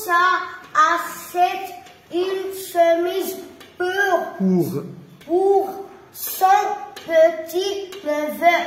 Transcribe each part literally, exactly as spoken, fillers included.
Moussa achète une chemise pour, Pour. pour son petit neveu.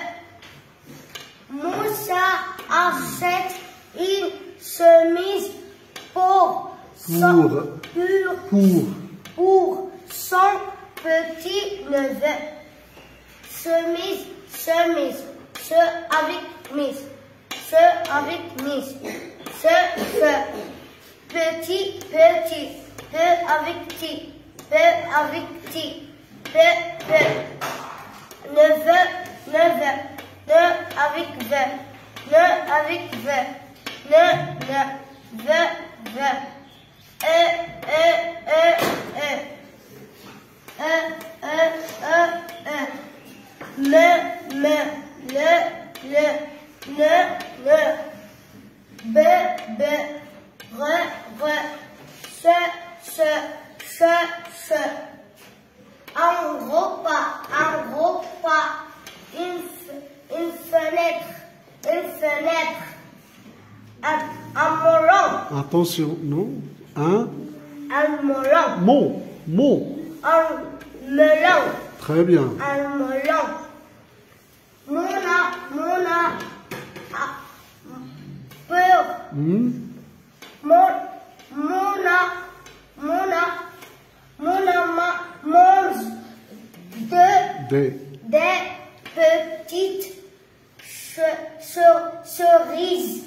Moussa achète une chemise pour son, Pour. pour, Pour. pour son petit neveu. Chemise, chemise, ce avec mise, ce avec mise, ce, ce, petit, petit, peu avec ti, peu avec ti, peu, peu, neveu, neveu, ne avec ve, ne avec ve, ne, ne, ve, ve, e, e, e, e, e, e, e, e. Me, me, le, le, ne, ne, be, be, re, re, se, se, che, che. Un gros pas, un gros pas, une, une fenêtre, une fenêtre, un, un melon, Attention, non. Un un melon, mot. Mot. un melon. Très bien. Un melon. Mona, Mona a peur. Hmm. Mon, Mona, Mona, Mona ma, mange de, Des. des petites che, che, cerises.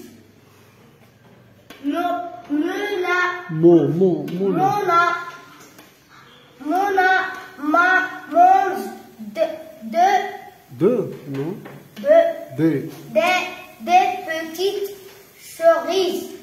Mo, Mona, Mot. Mot. Mot. là. Mona, Mona ma, mange de, de Deux. Non. de, Des. des, des petites cerises.